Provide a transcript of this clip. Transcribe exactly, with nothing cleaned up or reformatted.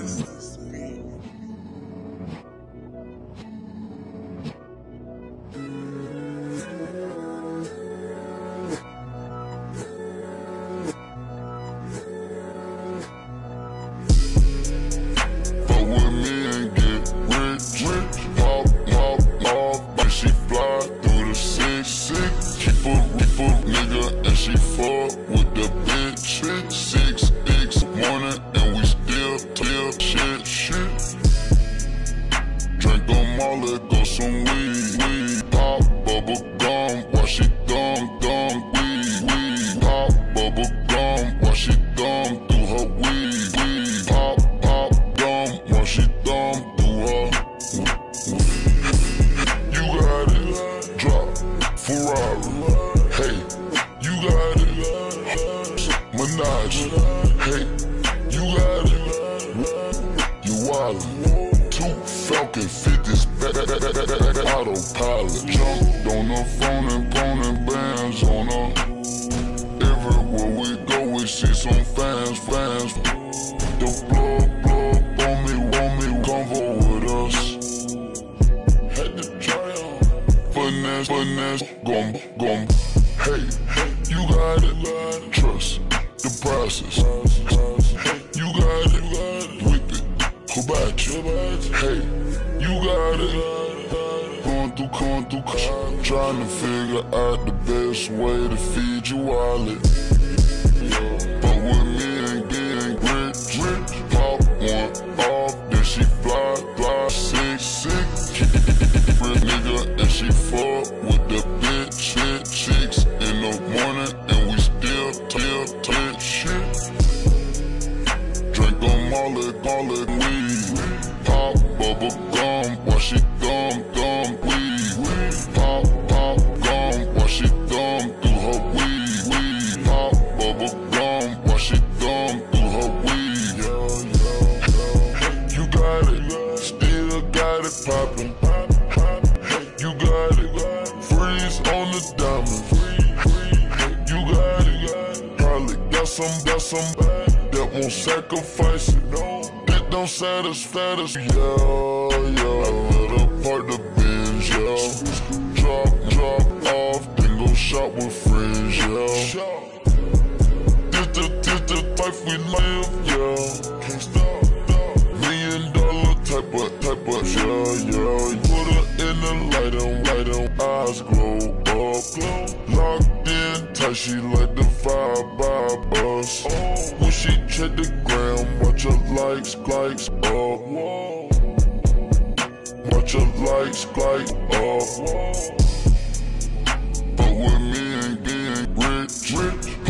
She fuck with the bitch, six X morning and we still till shit, shit. Drink them all, let go some weed, weed. Pop bubble gum while she thumb, thumb, weed, weed. Pop bubble gum while she thumb through her weed, weed. Pop, pop gum while she thumb through her. You got it, drop Ferrari, hey. You got it, Minaj, hey, you got it, you wildin', two Falcon fifties, autopilot, jumped on the phone and pounding bands on her. Everywhere we go we see some fans, fans, the blood, blood, on me, on me, Quavo with us, had to try on, finesse, finesse, gum, gum. Hey, you got it, trust the process. You got it, whip it, who about you? Hey, you got it, going through, going through, trying to figure out the best way to feed you wallet. But with me ain't getting rich, rich, pop one off, then she fly, fly, sick, sick. Real nigga, and she fuck with the bitch, shit, chicks in the morning, and we still till till shit. Drink them all it, all it weed. Pop bubble gum while she thumb, thumb, weed. Pop, pop gum while she thumb through her weed, weed. Pop bubble gum while she thumb through her weed. You got it, still got it poppin'. You got it, freeze on the diamond. You got it, probably got some, got some that won't sacrifice it. That don't satisfy us, yeah, yeah. I let her park the Benz, yeah. Drop, drop off, then go shop with friends, yeah. This the, this the life we live, yeah. Can't stop, million dollar type of, type of, yeah, yeah. Put her in the light and light and eyes glow up. Locked in tight, she like the vibe by us. When she check the gram, watch her likes, likes up. Watch her likes, likes up. But with me ain't getting rich, rich.